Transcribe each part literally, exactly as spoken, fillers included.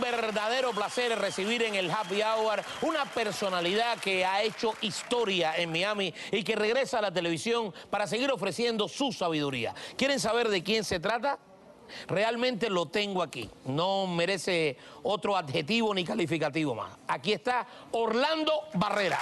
verdadero placer recibir en el Happy Hour una personalidad que ha hecho historia en Miami y que regresa a la televisión para seguir ofreciendo su sabiduría. ¿Quieren saber de quién se trata? Realmente lo tengo aquí. No merece otro adjetivo ni calificativo más. Aquí está Orlando Barrera.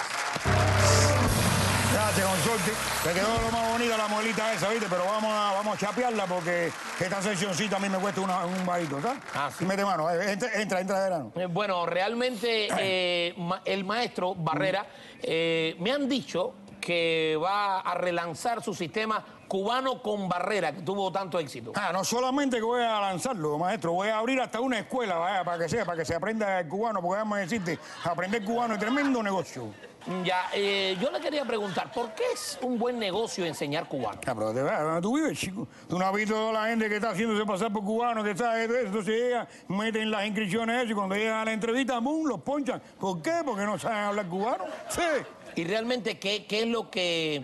Gracias, Consorte. Te quedó lo más bonito la muelita esa, ¿viste? Pero vamos a, vamos a chapearla porque esta seccioncita a mí me cuesta una, un bajito, ¿sabes? Ah, sí. Mete mano, entra, entra, entra de verano. Eh, bueno, realmente eh, ma el maestro Barrera eh, me han dicho que va a relanzar su sistema cubano con Barrera, que tuvo tanto éxito. Ah, no solamente que voy a lanzarlo, maestro, voy a abrir hasta una escuela, vaya, para que sea, para que se aprenda el cubano, porque vamos a decirte, aprender cubano es tremendo negocio. Ya, eh, yo le quería preguntar, ¿por qué es un buen negocio enseñar cubano? Ah, pero de verdad, ¿dónde tú vives, chico? Tú no has visto toda la gente que está haciéndose pasar por cubano, que está esto, entonces llega, meten las inscripciones eso, y cuando llegan a la entrevista, ¡bum!, los ponchan. ¿Por qué? Porque no saben hablar cubano. Sí. Y realmente, ¿qué, qué es lo que...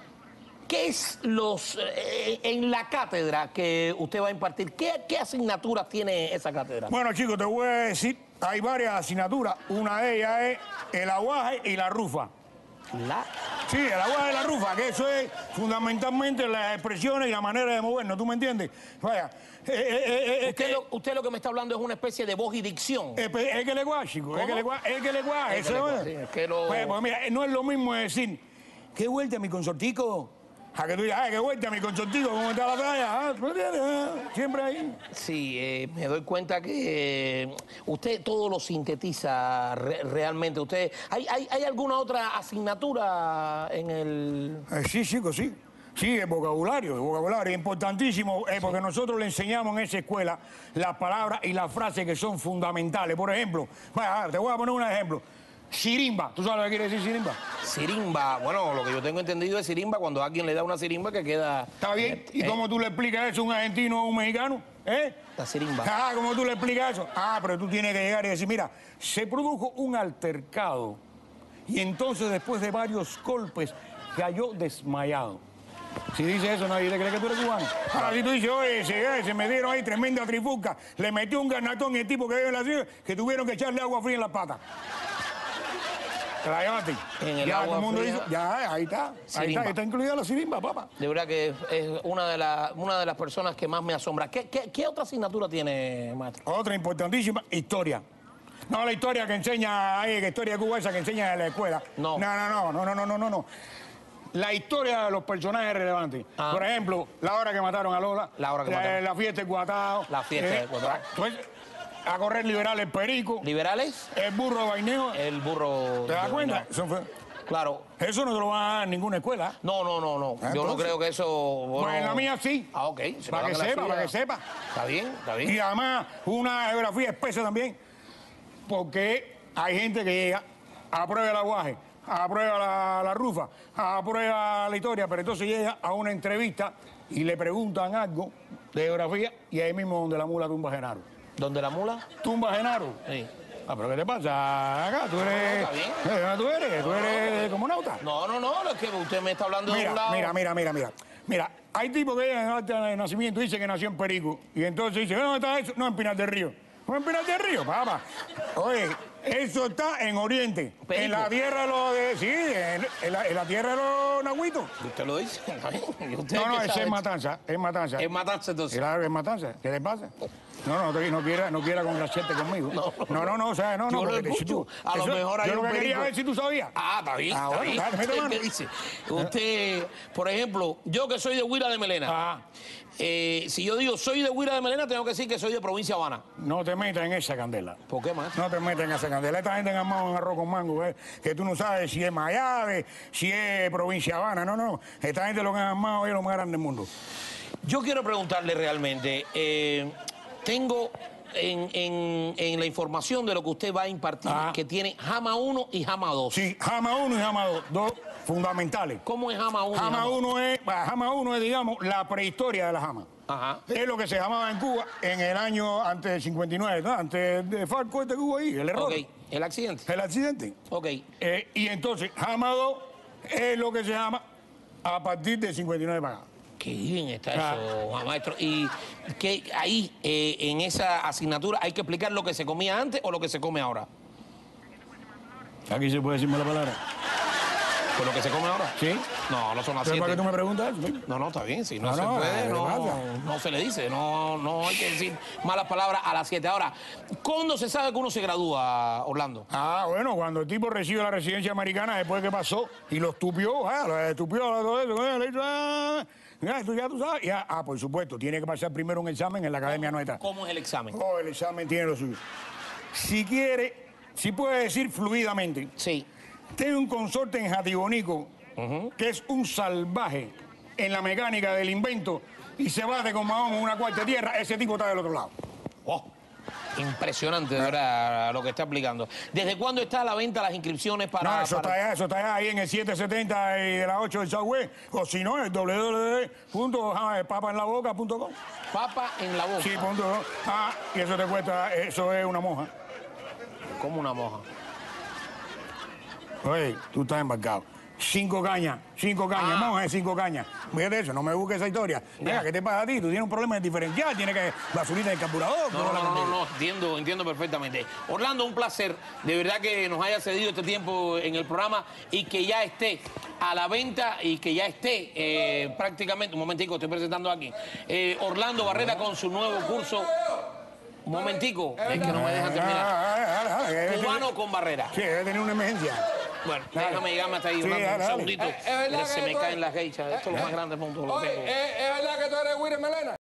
¿Qué es los... Eh, en la cátedra que usted va a impartir, ¿qué, qué asignaturas tiene esa cátedra? Bueno, chicos, te voy a decir, hay varias asignaturas. Una de ellas es el aguaje y la rufa. ¿La? Sí, el aguaje y la rufa, que eso es fundamentalmente las expresiones y la manera de movernos, ¿tú me entiendes? Vaya. Eh, eh, eh, usted, eh, lo, usted lo que me está hablando es una especie de voz y dicción. Es es que le guay, chico, es que le guay, es que le guay. Es que le guay, sí, es que lo... Pues, pues mira, no es lo mismo decir, ¿qué vuelta, mi consortico? A que tú digas, ay, qué vuelta, mi consortico, ¿cómo está la talla? Ah, siempre ahí. Sí, eh, me doy cuenta que eh, usted todo lo sintetiza re realmente. Usted, ¿hay, hay, ¿Hay alguna otra asignatura en el...? Eh, sí, chicos, sí. Sí, el vocabulario, el vocabulario es importantísimo eh, porque nosotros le enseñamos en esa escuela las palabras y las frases que son fundamentales. Por ejemplo, vaya, te voy a poner un ejemplo. Sirimba, ¿tú sabes lo que quiere decir sirimba? Sirimba, bueno, lo que yo tengo entendido es sirimba cuando a alguien le da una sirimba que queda... ¿Está bien? ¿Y eh, cómo tú le explicas eso a un argentino o a un mexicano? ¿Eh? La sirimba. Ah, ¿cómo tú le explicas eso? Ah, pero tú tienes que llegar y decir, mira, se produjo un altercado y entonces después de varios golpes cayó desmayado. Si dice eso, nadie le cree que tú eres cubano. Ahora, si tú dices, oye, se, se me dieron ahí tremenda trifulca, le metió un garnatón y el tipo que vive en la ciudad, que tuvieron que echarle agua fría en las patas. ¿Te la llevaste? En el ya, agua todo el mundo fría. Dice, ya, ahí está. Sirimba. Ahí está, está incluida la sirimba, papá. De verdad que es una de, la, una de las personas que más me asombra. ¿Qué, qué, qué otra asignatura tiene, maestro? Otra importantísima, historia. No la historia que enseña ahí, la historia de Cuba esa que enseña en la escuela. No. No, no, no, no, no, no, no, no. La historia de los personajes relevantes. Ah. Por ejemplo, la hora que mataron a Lola. La hora que la, mataron. La fiesta de Cuatao. La fiesta de Cuatao. Pues, a correr liberales Perico. ¿Liberales? El burro Baineo. El burro... ¿Te das de- cuenta? no. Eso, fue, Claro. eso no te lo van a dar en ninguna escuela. No, no, no, no. Yo no Entonces, creo que eso... bueno... Pues en la mía sí. Ah, ok. Se Para me que va en la sepa, suya. para que sepa. Está bien, está bien. Y además, una geografía espesa también, porque hay gente que llega, aprueba el aguaje, aprueba la, la rufa, aprueba la historia, pero entonces llega a una entrevista y le preguntan algo de geografía y ahí mismo donde la mula tumba a Genaro. ¿Dónde la mula? ¿Tumba a Genaro? Sí. Ah, pero ¿qué te pasa acá? ¿Tú eres... está bien. ¿De dónde tú eres? ¿Tú eres comunauta? No, no, no, es que usted me está hablando de un Mira, lado... mira, mira, mira, mira. Mira, hay tipos que llegan en acta de nacimiento y dicen que nació en Perico. Y entonces dicen, ¿dónde está eso? No, en Pinar del Río. No, en Pinar del Río, papá. Oye, eso está en Oriente. Perico. En la tierra de los... De, sí, en, en la, en la tierra de los nahuitos. ¿Usted lo dice? Está bien. ¿Y usted No, no, qué ese sabe? es Matanza, es Matanza. Es Matanza, entonces. Claro, es Matanza. ¿Qué le pasa? No, no, no, no quiera, no quiera congraciarte conmigo. No. no, no, no, o sea, no, Yo no. lo porque escucho. tú- A lo eso- mejor hay yo un lo que quería perico. ver si tú sabías. Ah, está bien, Ah, está bueno, bien. dale, mete ¿Usted mano. qué dice? Usted, por ejemplo, yo que soy de Huila de Melena, Ah, eh, si yo digo soy de Huila de Melena, tengo que decir que soy de provincia Habana. no te metas en esa candela. ¿Por qué más? No te metas en esa candela. Esta gente engamada en arroz con mango, ¿eh? Que tú no sabes si es Mayave, si es provincia Habana. No, no. Esta gente lo que han armado es lo más grande del mundo. Yo quiero preguntarle realmente, eh, tengo en, en- en la información de lo que usted va a impartir, Ah. que tiene Jama uno y Jama dos. Sí, Jama uno y Jama dos, dos fundamentales. ¿Cómo es Jama uno? y Jama Jama dos? uno es, bah, Jama uno es, digamos, la prehistoria de la Jama. Ajá. Es lo que se llamaba en Cuba en el año antes del cincuenta y nueve, ¿no? Antes de Falco este que hubo ahí, el error. Ok, el accidente. El accidente. Ok. Eh, y entonces, Jama dos es lo que se llama a partir del cincuenta y nueve para acá. Qué bien está Ah. eso, maestro. Y que ahí, eh, en esa asignatura, hay que explicar lo que se comía antes o lo que se come ahora. Aquí se puede decir mala palabra. ¿Por lo que se come ahora? ¿Sí? No, no son las ¿Pero para siete. qué tú me preguntas? No, no, está bien. Si no, No, se no, puede, ¿qué no, pasa? no se le dice. No, no hay que decir malas palabras a las siete. Ahora, ¿cuándo se sabe que uno se gradúa, Orlando? Ah, bueno, cuando el tipo recibe la residencia americana después que pasó y lo estupió, ah, lo estupió, todo eso, eh, le hizo, ah, ya, tú, ya tú sabes. Ya, ah, por supuesto, tiene que pasar primero un examen en la academia nuestra. ¿Cómo es el examen? Oh, el examen tiene lo suyo. Si quiere, si puede decir fluidamente, Sí. tiene un consorte en Jatibonico Ujú. que es un salvaje en la mecánica del invento y se bate con Mahoma en una cuarta tierra, ese tipo está del otro lado. Oh, impresionante, de verdad, lo que está explicando. ¿Desde cuándo está a la venta las inscripciones para...? No, eso para- está allá, eso está allá, ahí en el siete setenta y de la ocho del Southwest, o si no, el doble u doble u doble u punto papa en la boca punto com. Papa en la boca. Sí, punto. Ah, y eso te cuesta, eso es una moja. Como una moja. Oye, tú estás embarcado. Cinco cañas, cinco cañas, Ah. moja de cinco cañas. Fíjate eso, no me busques esa historia. Venga, Ya. ¿qué te pasa a ti? Tú tienes un problema de diferencial, tienes que basurita en el carburador. No, toda no, la no, no, contigo. no, entiendo, entiendo perfectamente. Orlando, un placer, de verdad que nos haya cedido este tiempo en el programa y que ya esté a la venta y que ya esté eh, prácticamente, un momentico, estoy presentando aquí, eh, Orlando Barrera con su nuevo curso. Un momentico, es que no me dejan terminar. Ah, ah, ah, ah, debe Cubano tener- con barrera. Sí, debe tener una emergencia. Bueno, Dale. déjame llegarme hasta ahí, Sí, Orlando, dale, un dale. segundito. Eh, es verdad Se que me tú caen eres- las geichas, esto es lo más grande punto. Lo Oye, tengo. ¿es, es verdad que tú eres Willy Melena?